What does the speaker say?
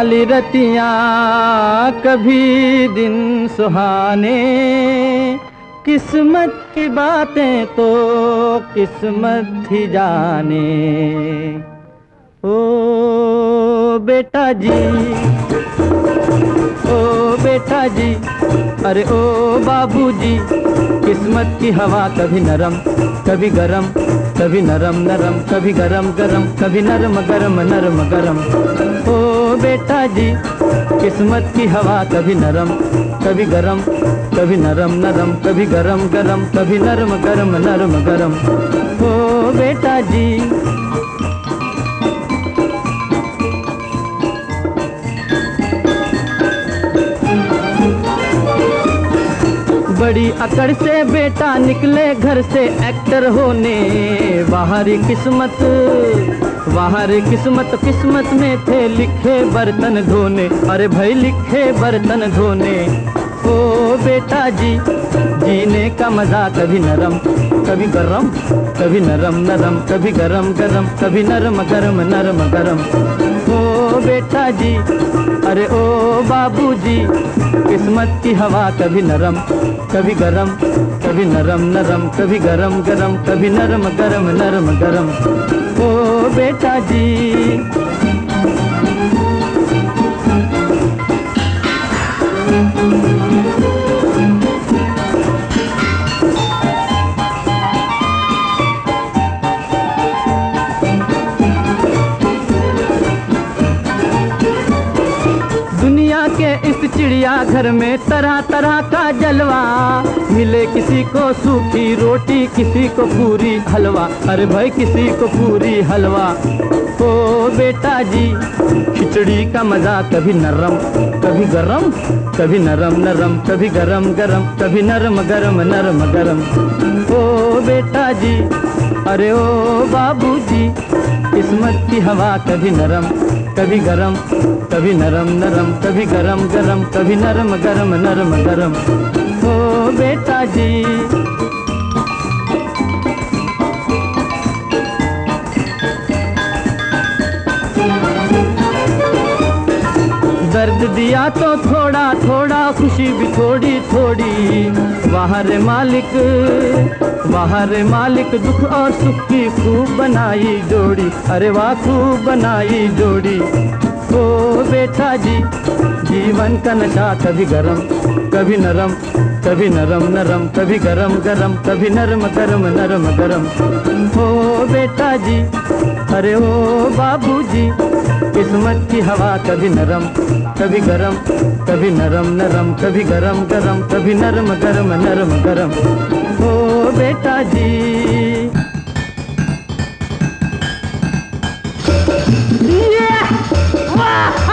काली रतियां कभी दिन सुहाने, किस्मत की बातें तो किस्मत ही जाने। ओ बेटा जी, ओ बेटा जी, अरे ओ बाबूजी, किस्मत की हवा कभी नरम कभी गरम, कभी नरम नरम कभी गरम गरम, कभी नरम गरम नरम गरम। ओ बेटा जी, किस्मत की हवा कभी नरम कभी गरम, कभी नरम नरम कभी गरम गरम, कभी नरम गरम नरम गरम। ओ बेटा जी। बड़ी अकड़ से बेटा निकले घर से एक्टर होने, बाहरी किस्मत किस्मत में थे लिखे बर्तन धोने, अरे भाई लिखे बर्तन धोने। ओ बेटा जी, जीने का मजा कभी नरम कभी गरम, कभी नरम नरम कभी गरम गरम, कभी नरम गरम नरम गरम। ओ बेटा जी, अरे ओ बाबूजी, किस्मत की हवा कभी नरम कभी गरम, कभी नरम नरम कभी गरम गरम, कभी नरम गरम नरम गरम। ओ बेटा जी। दुनिया के इस चिड़िया घर में तरह तरह का जलवा, मिले किसी को सूखी रोटी किसी को पूरी हलवा, अरे भाई किसी को पूरी हलवा। ओ बेटा जी, खिचड़ी का मजा कभी नरम कभी गरम, कभी नरम नरम कभी गरम गरम, कभी नरम गरम नरम गरम। ओ बेटा जी, अरे ओ बाबूजी, किस्मत की हवा कभी नरम कभी गरम, कभी नरम नरम कभी गरम गरम, कभी नरम गरम नरम गरम। ओ बेटा जी। दर्द दिया तो थोड़ा थोड़ा, खुशी भी थोड़ी थोड़ी, वाह रे मालिक दुख और सुख की खूब बनाई जोड़ी, अरे वाह खूब बनाई जोड़ी। ओ बेटा जी, जीवन का नशा कभी गरम कभी नरम, कभी नरम नरम कभी गरम गरम, कभी नरम गरम नरम गरम। ओ बेटा जी, अरे ओ बाबूजी, किस्मत की हवा कभी नरम कभी गरम, कभी नरम नरम कभी गरम गरम, कभी नरम गरम नरम गरम। ओ बेटा जी। वाह!